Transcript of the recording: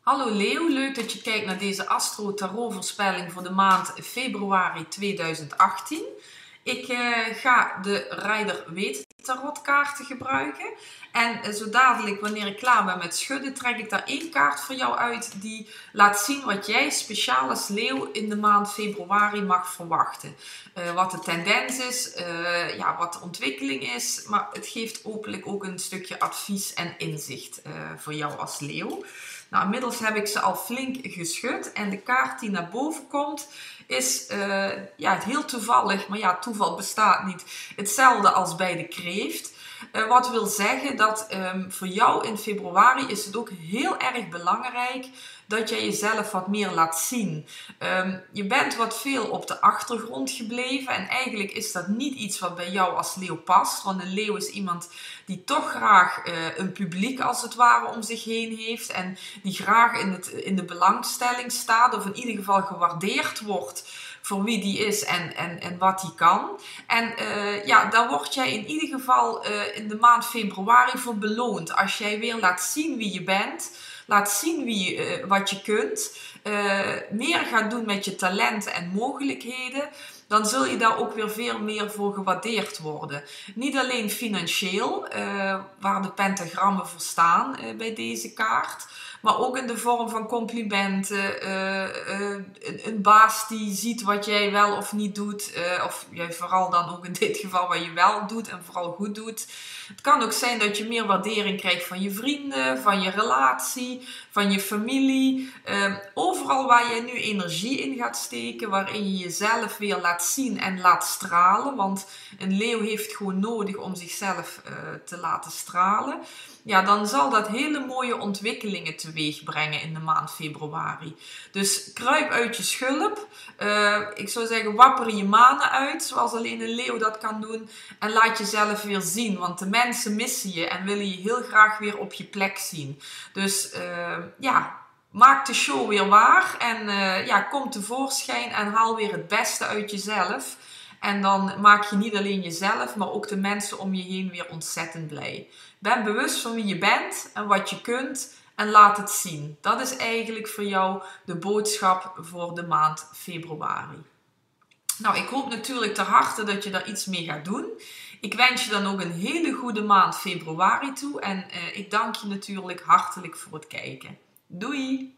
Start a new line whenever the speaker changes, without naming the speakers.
Hallo Leeuw, leuk dat je kijkt naar deze Astro Tarot voorspelling voor de maand februari 2018. Ik ga de Rider-Waite tarotkaarten gebruiken. En zo dadelijk, wanneer ik klaar ben met schudden, trek ik daar één kaart voor jou uit die laat zien wat jij speciaal als leeuw in de maand februari mag verwachten. Wat de tendens is, wat de ontwikkeling is, maar het geeft hopelijk ook een stukje advies en inzicht voor jou als leeuw. Nou, inmiddels heb ik ze al flink geschud en de kaart die naar boven komt is heel toevallig, maar ja, toeval bestaat niet, hetzelfde als bij de kreeft. Wat wil zeggen dat voor jou in februari is het ook heel erg belangrijk dat jij jezelf wat meer laat zien. Je bent wat veel op de achtergrond gebleven en eigenlijk is dat niet iets wat bij jou als leeuw past. Want een leeuw is iemand die toch graag een publiek als het ware om zich heen heeft en die graag in de belangstelling staat of in ieder geval gewaardeerd wordt voor wie die is en wat die kan. En daar word jij in ieder geval in de maand februari voor beloond. Als jij weer laat zien wie je bent, laat zien wat je kunt, meer gaat doen met je talenten en mogelijkheden, dan zul je daar ook weer veel meer voor gewaardeerd worden. Niet alleen financieel, waar de pentagrammen voor staan bij deze kaart, maar ook in de vorm van complimenten, een baas die ziet wat jij wel of niet doet, of jij vooral dan ook in dit geval wat je wel doet en vooral goed doet. Het kan ook zijn dat je meer waardering krijgt van je vrienden, van je relatie, van je familie. Overal waar je nu energie in gaat steken, waarin je jezelf weer laat zien en laat stralen. Want een leeuw heeft gewoon nodig om zichzelf te laten stralen. Ja, dan zal dat hele mooie ontwikkelingen teweeg brengen in de maand februari. Dus kruip uit je schulp. Ik zou zeggen, wapper je manen uit, zoals alleen een leeuw dat kan doen. En laat jezelf weer zien, want de mensen missen je en willen je heel graag weer op je plek zien. Dus maak de show weer waar en kom tevoorschijn en haal weer het beste uit jezelf. En dan maak je niet alleen jezelf, maar ook de mensen om je heen weer ontzettend blij. Ben bewust van wie je bent en wat je kunt en laat het zien. Dat is eigenlijk voor jou de boodschap voor de maand februari. Nou, ik hoop natuurlijk ter harte dat je daar iets mee gaat doen. Ik wens je dan ook een hele goede maand februari toe en ik dank je natuurlijk hartelijk voor het kijken. Doei!